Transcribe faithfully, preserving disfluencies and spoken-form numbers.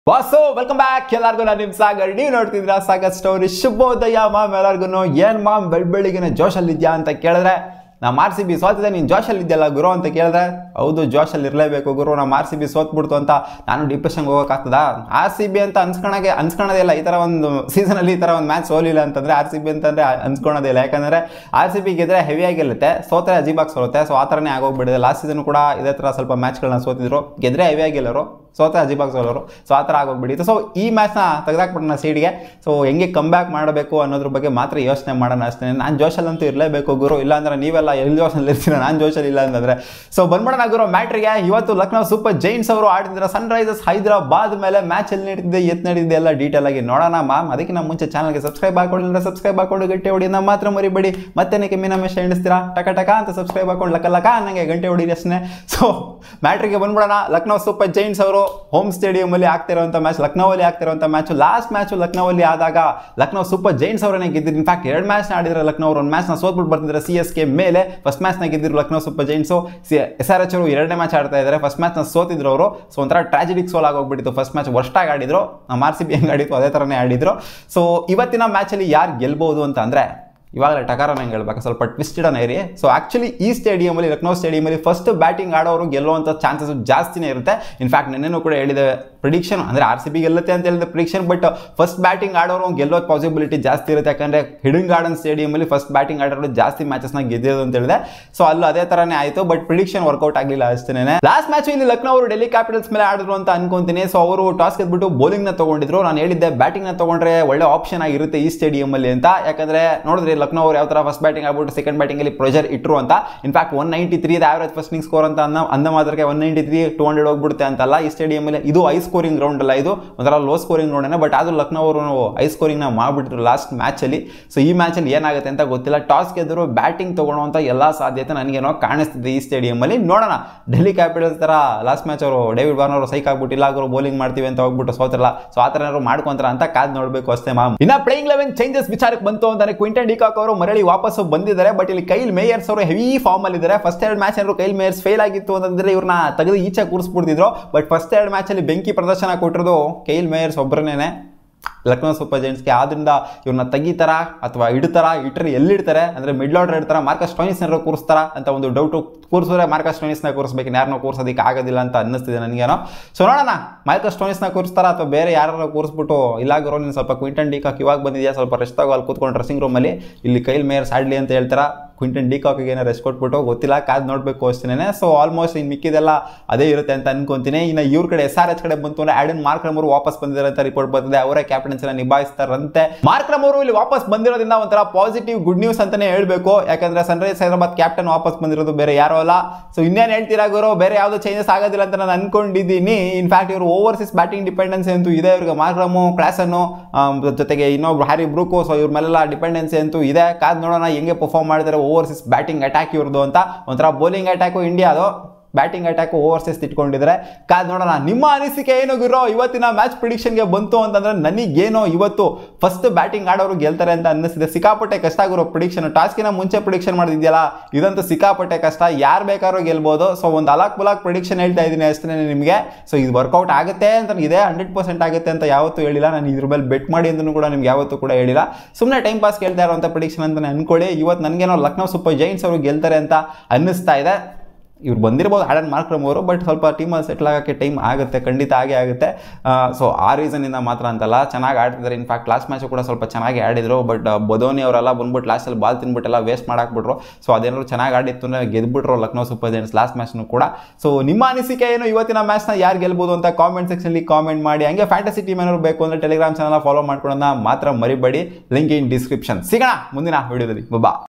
boss welcome back ಎಲ್ಲರಿಗೂ ನಾನು ನಿಮ್ಮ ಸಾಗರ್ ನೀವು ನೋಡ್ತಿದ್ರ ಸಾಗರ್ ಸ್ಟೋರಿ ಶುಭೋದಯ ಮಾಮ್ ಎಲ್ಲರಿಗೂ ಏನ್ ಮಾಮ್ ಬೆಳ್ ಬೆಳಿಗ್ಗೆ ಜೋಶಲ್ಲಿ ಇದೆಯಾ ಅಂತ ಕೇಳಿದ್ರೆ ನಮ್ಮ ಆರ್ ಸಿ ಬಿ ಸೋತಿದೆ ನೀನು ಜೋಶಲ್ಲಿ ಇದೆಯಲ್ಲ ಗುರು ಅಂತ ಕೇಳಿದ್ರೆ ಹೌದು ಜೋಶಲ್ಲಿ ಇರಲೇಬೇಕು ಗುರು ನಮ್ಮ ಆರ್ ಸಿ ಬಿ ಸೋತ್ಬಿಡ್ತು ಅಂತ ನಾನು ಡಿಪ್ರೆಷನ್ಗೆ ಹೋಗೋಕ್ಕಾಗ್ತದ ಆರ್ ಸಿ ಬಿ ಅಂತ ಅನ್ಸ್ಕೊಳಗೆ ಅನ್ಸ್ಕೊಳೋದೇ ಇಲ್ಲ ಈ ಥರ ಒಂದು ಸೀಸನಲ್ಲಿ ಈ ಥರ ಒಂದು ಮ್ಯಾಚ್ ಸೋಲಿಲ್ಲ ಅಂತಂದರೆ ಆರ್ ಸಿ ಬಿ ಅಂತಂದರೆ ಅನ್ಸ್ಕೊಳೋದೇ ಇಲ್ಲ ಯಾಕಂದರೆ ಆರ್ ಸಿ ಬಿ ಗೆದ್ರೆ ಹೆವಿಯಾಗಿ ಗೆಲ್ಲುತ್ತೆ ಸೋತ್ರೆ ಅಜೀಬಾಗಿ ಸೋರುತ್ತೆ ಸೊ ಆ ಥರನೇ ಆಗೋಗ್ಬಿಟ್ಟಿದೆ ಲಾಸ್ಟ್ ಸೀಸನ್ ಕೂಡ ಇದೇ ಥರ ಸ್ವಲ್ಪ ಮ್ಯಾಚ್ಗಳನ್ನ ಸೋತಿದ್ರು ಗೆದ್ರೆ ಹೆವಿಯಾಗಿ ಗೆಲ್ಲೋರು ಸೋತೆ ಅಜೀಬಾಗಿ ಸೋಲೋರು ಸೊ ಆ ಥರ ಆಗೋಗ್ಬಿಟ್ಟಿತ್ತು ಸೊ ಈ ಮ್ಯಾಚ್ನ ತೆಗೆದಾಕ್ಬಿಟ್ಟಣ ಸೀಡ್ಗೆ ಸೊ ಹೆಂಗೆ ಕಮ್ ಬ್ಯಾಕ್ ಮಾಡಬೇಕು ಅನ್ನೋದ್ರ ಬಗ್ಗೆ ಮಾತ್ರ ಯೋಚನೆ ಮಾಡೋಣ ಅಷ್ಟೇ ನಾನು ಜೋಶಲ್ಲಂತೂ ಇರಲೇಬೇಕು ಗುರು ಇಲ್ಲಾಂದ್ರೆ ನೀವೆಲ್ಲ ಎಲ್ಲಿ ಜೋಶಲ್ಲಿ ಇರ್ತೀರ ನಾನು ಜೋಶಲ್ಲಿ ಇಲ್ಲ ಅಂತಂದರೆ ಸೊ ಬಂದ್ಬಿಡೋಣ ಗುರು ಮ್ಯಾಟ್ರಿಗೆ ಇವತ್ತು ಲಕ್ನೋ ಸೂಪರ್ ಜೈಂಟ್ಸ್ ಅವರು ಆಡಿದ್ರೆ ಸನ್ ರೈಸರ್ಸ್ ಹೈದರಾಬಾದ್ ಮೇಲೆ ಮ್ಯಾಚ್ ಎಲ್ಲಿ ನಡೀತಿದೆ ಎತ್ ನಡೀತಿದೆ ಎಲ್ಲ ಡೀಟೇಲ್ ಆಗಿ ನೋಡೋಣ ಮ್ಯಾಮ್ ಅದಕ್ಕೆ ನಮ್ಮ ಮುಂಚೆ ಚಾನಲ್ಗೆ ಸಬ್ಸ್ಕ್ರೈಬ್ ಹಾಕೊಂಡಿಲ್ಲ ಸಬ್ಸ್ಕ್ರೈಬ್ ಹಾಕೊಂಡು ಗಂಟೆ ಹೊಡಿ ನಮ್ಮ ಮಾತ್ರ ಮರಿಬೇಡಿ ಮತ್ತೆ ಕೆಮ್ಮಿನ ಮೆಷ ಎಣಿಸ್ತೀರಾ ಟಕ ಟಕ ಅಂತ ಸಬ್ಸ್ಕ್ರೈಬ್ ಹಾಕೊಂಡು ಲಕ್ಕ ಲಕ್ಕ ನನಗೆ ಗಂಟೆ ಹೊಡಿರಿ ಅಷ್ಟೇ ಸೊ ಮ್ಯಾಟ್ರಿಗೆ ಬಂದ್ಬಿಡೋಣ ಲಕ್ನೋ ಸೂಪರ್ ಜೈಂಟ್ಸ್ ಅವರು ಹೋಮ್ ಸ್ಟೇಡಿಯಂ ಅಲ್ಲಿ ಆಗ್ತಿರುವಂತ ಮ್ಯಾಚ್ ಲಕ್ನೋಲ್ಲಿ ಆಗ್ತಿರುವಂತ ಮ್ಯಾಚ್ ಲಾಸ್ಟ್ ಮ್ಯಾಚ್ ಲಕ್ನೋಲ್ಲಿ ಆದಾಗ ಲಕ್ನೋ ಸೂಪರ್ ಜೈಂಟ್ಸ್ ಅವರನ್ನೇ ಗೆದ್ದಿದ್ರು ಇನ್ಫ್ಯಾಕ್ಟ್ ಎರಡು ಮ್ಯಾಚ್ ಆಡಿದ್ರೆ ಲಕ್ನೋ ಅವರು ಒಂದು ಮ್ಯಾಚ್ ನ ಸೋತ್ಬಿಟ್ಟು ಬರ್ತಿದ್ರೆ ಸಿ ಎಸ್ ಕೆ ಮೇಲೆ ಫಸ್ಟ್ ಮ್ಯಾಚ್ ನ ಗೆದ್ದಿದ್ರು Lucknow Super Giants S R H ಅವರು ಎರಡನೇ ಮ್ಯಾಚ್ ಆಡ್ತಾ ಇದ್ದಾರೆ ಫಸ್ಟ್ ಮ್ಯಾಚ್ ನ ಸೋತಿದ್ರು ಅವರು ಸೊ ಒಂಥರ ಟ್ರಾಜಿಡಿಕ್ ಸೋಲ್ ಆಗೋಗ್ಬಿಟ್ಟಿತ್ತು ಫಸ್ಟ್ ಮ್ಯಾಚ್ ವರ್ಸ್ಟಾಗಿ ಆಡಿದ್ರು ನಮ್ಮ ಆರ್ ಸಿ ಬಿ ಹೆಂಗ್ ಆಡಿತ್ತು ಅದೇ ತರನೇ ಆಡಿದ್ರು ಸೊ ಇವತ್ತಿನ ಮ್ಯಾಚ್ ಅಲ್ಲಿ ಯಾರು ಗೆಲ್ಬಹುದು ಅಂತ ಅಂದ್ರೆ ಇವಾಗಲೇ ಟಕಾರ ನಂಗೆ ಹೇಳ್ಬೇಕು ಸ್ವಲ್ಪ ಟ್ವಿಸ್ಟೆಡ್ ಅನ್ನ ಇರಿ ಸೊ ಆಕ್ಚುಲಿ ಈ ಸ್ಟೇಡಿಯಮಲ್ಲಿ ಲಕ್ನೋ ಸ್ಟೇಡಿಯಮಲ್ಲಿ ಫಸ್ಟ್ ಬ್ಯಾಟಿಂಗ್ ಆಡೋರು ಗೆಲ್ಲುವಂಥ ಚಾನ್ಸಸ್ ಜಾಸ್ತಿನೇ ಇರುತ್ತೆ ಇನ್ಫ್ಯಾಕ್ಟ್ ನೆನ್ನೆನೂ ಕೂಡ ಹೇಳಿದೆ ಪ್ರಿಡಿಕ್ಷನ್ ಅಂದರೆ ಆರ್ ಸಿ ಬಿ ಗೆಲ್ಲುತ್ತೆ ಅಂತ ಹೇಳಿದೆ ಪ್ರಿಡಿಕ್ಷನ್ ಬಟ್ ಫಸ್ಟ್ ಬ್ಯಾಟಿಂಗ್ ಆಡೋರು ಗೆಲ್ಲೋ ಪಾಸಿಬಿಲಿಟಿ ಜಾಸ್ತಿ ಇರುತ್ತೆ ಯಾಕಂದರೆ ಹಿಡನ್ ಗಾರ್ಡನ್ ಸ್ಟೇಡಿಯಮಲ್ಲಿ ಫಸ್ಟ್ ಬ್ಯಾಟಿಂಗ್ ಆಡೋರು ಜಾಸ್ತಿ ಮ್ಯಾಚಸ್ನ ಗೆದ್ದಿರೋದು ಅಂತ ಹೇಳಿದೆ ಸೊ ಅಲ್ಲೂ ಅದೇ ಥರನೇ ಆಯಿತು ಬಟ್ ಪ್ರಿಡಿಕ್ಷನ್ ವರ್ಕೌಟ್ ಆಗಲಿಲ್ಲ ಅಷ್ಟೇ ಲಾಸ್ಟ್ ಮ್ಯಾಚ್ ಇಲ್ಲಿ ಲಕ್ನೋ ಅವರು ಡೆಲ್ಲಿ ಕ್ಯಾಪಿಟಲ್ಸ್ ಮೇಲೆ ಆಡಿದ್ರು ಅಂತ ಅನ್ಕೊಂತೀನಿ ಸೊ ಅವರು ಟಾಸ್ ಗೆದ್ಬಿಟ್ಟು ಬೌಲಿಂಗ್ನ ತಗೊಂಡಿದ್ರು ನಾನು ಹೇಳಿದ್ದೆ ಬ್ಯಾಟಿಂಗ್ನ ತಗೊಂಡ್ರೆ ಒಳ್ಳೆ ಆಪ್ಷನ್ ಆಗಿರುತ್ತೆ ಈ ಸ್ಟೇಡಿಯಮಲ್ಲಿ ಅಂತ ಯಾಕಂದರೆ ನೋಡಿದ್ರೆ ಲಕ್ನೋ ಅವರು ಯಾವ ಥರ ಫಸ್ಟ್ ಬ್ಯಾಟಿಂಗ್ ಆಗ್ಬಿಟ್ಟು ಸೆಕೆಂಡ್ ಬ್ಯಾಟಿಂಗಲ್ಲಿ ಪ್ರೆಷರ್ ಇಟ್ಟರು ಅಂತ in fact one ninety three average first inning score ಅಂತ ಅಂದ ಅಂದ ಮಾತ್ರಕ್ಕೆ one ninety three two hundred ಹೋಗ್ಬಿಡುತ್ತೆ ಅಂತಲ್ಲ ಈ ಸ್ಟೇಡಿಯಮಲ್ಲಿ ಇದು ಹೈ ಸ್ಕೋರಿಂಗ್ ಗ್ರೌಂಡ್ ಅಲ್ಲ ಇದು ಒಂಥರ ಲೋ ಸ್ಕೋರಿಂಗ್ ಗ್ರೌಂಡ್ ಬಟ್ ಆದ್ರೂ ಲಕ್ನೋ ಅವರು ಹೈ ಸ್ಕೋರಿಂಗ್ನ ಮಾಡಿಬಿಟ್ರು ಲಾಸ್ಟ್ ಮ್ಯಾಚಲ್ಲಿ ಸೊ ಈ ಮ್ಯಾಚಲ್ಲಿ ಏನಾಗುತ್ತೆ ಅಂತ ಗೊತ್ತಿಲ್ಲ ಟಾಸ್ ಗೆದ್ದರು ಬ್ಯಾಟಿಂಗ್ ತಗೊಳ್ಳುವಂಥ ಎಲ್ಲ ಸಾಧ್ಯತೆ ನನಗೇನೋ ಕಾಣಿಸ್ತಿದೆ ಈ ಸ್ಟೇಡಿಯಮಲ್ಲಿ ನೋಡೋಣ ಡೆಲ್ಲಿ ಕ್ಯಾಪಿಟಲ್ಸ್ ಥರ ಲಾಸ್ಟ್ ಮ್ಯಾಚ್ ಅವರು ಡೇವಿಡ್ ವಾರ್ನರ್ ಅವರು ಸೈಕ್ ಆಗ್ಬಿಟ್ಟಿಲ್ಲ ಅವರು ಬೌಲಿಂಗ್ ಮಾಡ್ತೀವಿ ಅಂತ ಹೋಗ್ಬಿಟ್ಟು ಸೋತಿರಲ್ಲ ಸೊ ಆ ಥರ ಏನಾದ್ರು ಮಾಡ್ಕೊಂತಾರ ಅಂತ ಕಾದ್ ನೋಡಬೇಕು ಅಷ್ಟೇ ಮ್ಯಾಮ್ ಇನ್ನ ಪ್ಲೇಯಿಂಗ್ ಲೆವೆನ್ ಚೇಂಜಸ್ ವಿಚಾರಕ್ಕೆ ಬಂತು ಅಂತಾನೆ ಕ್ವಿಂಟನ್ ಡಿಕಾಕ್ ಅವರು ಮರಳಿ ವಾಪಸ್ ಬಂದಿದ್ದಾರೆ ಬಟ್ ಇಲ್ಲಿ ಕೈಲ್ ಮೇಯರ್ಸ್ ಅವರು ಹೆವಿ ಫಾರ್ಮ್ ಅಲ್ಲಿ ಇದ್ದಾರೆ ಫಸ್ಟ್ ಎರಡು ಮ್ಯಾಚ್ ಏನಾದ್ರು ಕೈಲ್ ಮೇಯರ್ಸ್ ಫೇಲ್ ಆಗಿತ್ತು ಅಂತಂದ್ರೆ ಇವ್ರನ್ನ ತೆಗೆದು ಈಚೆ ಕೂರಿಸ್ಬಿಡ್ತಿದ್ರು ಬಟ್ ಫಸ್ಟ್ ಎರಡು ಮ್ಯಾಚ್ ಅಲ್ಲಿ ಬೆಂಕಿ ಪ್ರದರ್ಶನ ಕೊಟ್ಟಿರೋದು ಕೈಲ್ ಮೇಯರ್ಸ್ ಒಬ್ಬರನ್ನೇ ಲಕ್ನೋ ಸೂಪರ್ ಜೈಂಟ್ಸ್ಗೆ ಆದ್ರಿಂದ ಇವ್ರನ್ನ ತೆಗಿತಾರ ಅಥವಾ ಇಡ್ತಾರ ಇಟ್ಟರೆ ಎಲ್ಲಿಡ್ತಾರೆ ಅಂದರೆ ಮಿಡ್ಲ್ ಆರ್ಡರ್ ಇಡ್ತಾರ ಮಾರ್ಕಸ್ ಸ್ಟೋಯಿನ್ಸ್ನ ಕೂರಿಸ್ತಾರ ಅಂತ ಒಂದು ಡೌಟು ಕೂರಿಸಿದ್ರೆ ಮಾರ್ಕಸ್ ಸ್ಟೋಯಿನ್ಸ್ನ ಕೂರಿಸ್ಬೇಕು ಯಾರನ್ನೋ ಕೂರಿಸೋದಕ್ಕೆ ಆಗೋದಿಲ್ಲ ಅಂತ ಅನ್ನಿಸ್ತಿದೆ ನನಗೇನೋ ಸೊ ನೋಡೋಣ ಮಾರ್ಕಸ್ ಸ್ಟೋಯಿನ್ಸ್ನ ಕೂರಿಸ್ತಾರ ಅಥವಾ ಬೇರೆ ಯಾರು ಕೂರಿಸ್ಬಿಟ್ಟು ಇಲ್ಲಾಗಿರೋ ನೀನು ಸ್ವಲ್ಪ ಕ್ವಿಂಟನ್ ಡಿಕಾಕ್ ಇವಾಗ ಬಂದಿದೆಯಾ ಸ್ವಲ್ಪ ರೆಸ್ಟ್ ತಗೋ ಅಲ್ಲಿ ಕೂತ್ಕೊಂಡು ಡ್ರೆಸ್ಸಿಂಗ್ ರೂಮಲ್ಲಿ ಇಲ್ಲಿ ಕೈಲ್ ಮೇಯರ್ಸ್ ಆಡಲಿ ಅಂತ ಹೇಳ್ತಾರ ಕ್ವಿಂಟನ್ ಡಿಕಾಕ್ಗೆ ಏನೋ ರೆಸ್ಟ್ ಕೊಟ್ಬಿಟ್ಟು ಗೊತ್ತಿಲ್ಲ ಕಾದ್ ನೋಡಬೇಕು ಅಷ್ಟೇನೆ ಸೊ ಆಲ್ಮೋಸ್ಟ್ ಇನ್ನು ಮಿಕ್ಕಿದೆಲ್ಲ ಅದೇ ಇರುತ್ತೆ ಅಂತ ಅನ್ಕೊಂತೀನಿ ಇನ್ನು ಇವ್ರ ಕಡೆ ಎಸ್ ಆರ್ ಎಚ್ ಕಡೆ ಬಂತು ಅಂದ್ರೆ ಆಡನ್ ಮಾರ್ಕ್ರಮ್ ಅವರು ವಾಪಸ್ ಬಂದಿದ್ದಾರೆ ಅಂತ ರಿಪೋರ್ಟ್ ಬಂದಿದೆ ಅವರೇ ಕ್ಯಾಪ್ಟನ್ಸಿನ ನಿಭಾಯಿಸ್ತಾರಂತೆ ಮಾರ್ಕ್ರಮ್ ಅವರು ಇಲ್ಲಿ ವಾಪಸ್ ಬಂದಿರೋದ್ರಿಂದ ಒಂಥರ ಪಾಸಿಟಿವ್ ಗುಡ್ ನ್ಯೂಸ್ ಅಂತಾನೆ ಹೇಳ್ಬೇಕು ಯಾಕಂದ್ರೆ ಸನ್ರೈಸ್ ಹೈದರಾಬಾದ್ ಕ್ಯಾಪ್ಟನ್ ವಾಪಸ್ ಬಂದಿರೋದು ಬೇರೆ ಯಾರೋ ಅಲ್ಲ ಸೊ ಇನ್ನೇನು ಹೇಳ್ತೀರಾ ಗುರು ಬೇರೆ ಯಾವ್ದು ಚೇಂಜಸ್ ಆಗೋದಿಲ್ಲ ಅಂತ ನಾನು ಅನ್ಕೊಂಡಿದ್ದೀನಿ ಇನ್ಫ್ಯಾಕ್ಟ್ ಇವರು ಓವರ್ಸೀಸ್ ಬ್ಯಾಟಿಂಗ್ ಡಿಪೆಂಡೆನ್ಸಿ ಅಂತೂ ಇದೆ ಇವ್ರಿಗೆ ಮಾರ್ಕ್ರಮು ಕ್ಲಾಸನ್ನು ಜೊತೆಗೆ ಇನ್ನೊಬ್ರು ಹ್ಯಾರಿ ಬ್ರೂಕು ಸೊ ಇವ್ರ ಮೇಲೆಲ್ಲ ಡಿಪೆಂಡೆನ್ಸಿ ಅಂತೂ ಇದೆ ಕಾದ್ ನೋಡೋಣ ಹೆಂಗೆ ಪರ್ಫಾರ್ಮ್ ಮಾಡಿದರೆ ಓವರ್ಸೀಸ್ ಬ್ಯಾಟಿಂಗ್ ಅಟ್ಯಾಕ್ ಇವ್ರದ್ದು ಅಂತ ಒಂಥರ ಬೌಲಿಂಗ್ ಅಟ್ಯಾಕು ಇಂಡಿಯಾದು ಬ್ಯಾಟಿಂಗ್ ಅಟ್ಯಾಕ್ ಓವರ್ಸೀಸ್ ಇಟ್ಕೊಂಡಿದ್ರೆ ಕಾದ್ ನೋಡೋಣ ನಿಮ್ಮ ಅನಿಸಿಕೆ ಏನು ಗುರು ಇವತ್ತಿನ ಮ್ಯಾಚ್ ಪ್ರಿಡಿಕ್ಷನ್ಗೆ ಬಂತು ಅಂತಂದ್ರೆ ನನಗೇನೋ ಇವತ್ತು ಫಸ್ಟ್ ಬ್ಯಾಟಿಂಗ್ ಆಡೋರು ಗೆಲ್ತಾರೆ ಅಂತ ಅನ್ನಿಸ್ತಿದೆ ಸಿಕ್ಕಾಪಟ್ಟೆ ಕಷ್ಟ ಗುರು ಪ್ರಿಡಿಕ್ಷನ್ ಟಾಸ್ಕಿನ ಮುಂಚೆ ಪ್ರಿಡಿಕ್ಷನ್ ಮಾಡಿದ್ಯಲ್ಲ ಇದಂತೂ ಸಿಕ್ಕಾಪಟ್ಟೆ ಕಷ್ಟ ಯಾರು ಬೇಕಾದ್ರೂ ಗೆಲ್ಬೋದು ಸೊ ಒಂದು ಅಲಾಕ್ ಬುಲಾಕ್ ಪ್ರಿಡಿಕ್ಷನ್ ಹೇಳ್ತಾ ಇದ್ದೀನಿ ಅಷ್ಟೇ ನಿಮಗೆ ಸೊ ಇದು ವರ್ಕೌಟ್ ಆಗುತ್ತೆ ಅಂತ ಇದೆ ಹಂಡ್ರೆಡ್ ಪರ್ಸೆಂಟ್ ಆಗುತ್ತೆ ಅಂತ ಯಾವತ್ತೂ ಹೇಳಿಲ್ಲ ನಾನು ಇದ್ರ ಮೇಲೆ ಬೆಟ್ ಮಾಡಿ ಅಂತಲೂ ಕೂಡ ನಿಮ್ಗೆ ಯಾವತ್ತೂ ಕೂಡ ಹೇಳಿಲ್ಲ ಸುಮ್ಮನೆ ಟೈಮ್ ಪಾಸ್ ಕೇಳ್ತಾ ಇರೋಂಥ ಪ್ರಿಡಿಕ್ಷನ್ ಅಂತ ಅನ್ಕೊಳ್ಳಿ ಇವತ್ತು ನನಗೇನೋ ಲಕ್ನೋ ಸೂಪರ್ ಜೈಂಟ್ಸ್ ಅವರು ಗೆಲ್ತಾರೆ ಅಂತ ಅನ್ನಿಸ್ತಾ ಇದೆ ಇವ್ರು ಬಂದಿರ್ಬೋದು ಆಡನ್ ಮಾರ್ಕ್ರಮ್ ಅವರು ಬಟ್ ಸ್ವಲ್ಪ ಟೀಮಲ್ಲಿ ಸೆಟ್ಲ್ ಆಗೋಕ್ಕೆ ಟೈಮ್ ಆಗುತ್ತೆ ಖಂಡಿತ ಆಗೇ ಆಗುತ್ತೆ ಸೊ ಆ ರೀಸನಿಂದ ಮಾತ್ರ ಅಂತಲ್ಲ ಚೆನ್ನಾಗಿ ಆಡ್ತಿದ್ದಾರೆ ಇನ್ಫ್ಯಾಕ್ಟ್ ಲಾಸ್ಟ್ ಮ್ಯಾಚು ಕೂಡ ಸ್ವಲ್ಪ ಚೆನ್ನಾಗಿ ಆಡಿದ್ರು ಬಟ್ ಬದೋನಿ ಅವರೆಲ್ಲ ಬಂದ್ಬಿಟ್ಟು ಲಾಸ್ಟಲ್ಲಿ ಬಾಲ್ ತಿನ್ಬಿಟ್ಟೆಲ್ಲ ವೇಸ್ಟ್ ಮಾಡಾಕ್ಬಿಟ್ರು ಸೊ ಅದೇನಾದ್ರು ಚೆನ್ನಾಗಿ ಆಡಿತ್ತು ಅಂದರೆ ಗೆದ್ಬಿಟ್ರು ಲಕ್ನೋ ಸೂಪರ್ ಜೈಂಟ್ಸ್ ಲಾಸ್ಟ್ ಮ್ಯಾಚ್ನು ಕೂಡ ಸೊ ನಿಮ್ಮ ಅನಿಸಿಕೆ ಏನು ಇವತ್ತಿನ ಮ್ಯಾಚ್ನ ಯಾರು ಗೆಲ್ಬೋದು ಅಂತ ಕಾಮೆಂಟ್ ಸೆಕ್ಷನಲ್ಲಿ ಕಾಮೆಂಟ್ ಮಾಡಿ ಹಂಗೆ ಫ್ಯಾಂಟಸಿ ಟೀಮ್ ಏನಾದ್ರು ಬೇಕು ಅಂದರೆ ಟೆಲಿಗ್ರಾಮ್ ಚಾನಲ್ ಫಾಲೋ ಮಾಡ್ಕೊಳ್ಳೋಣ ಮಾತ್ರ ಮರಿಬೇಡಿ ಲಿಂಕ್ ಇನ್ ಡಿಸ್ಕ್ರಿಪ್ಷನ್ ಸಿಗೋಣ ಮುಂದಿನ ವಿಡಿಯೋದಲ್ಲಿ ಬಾ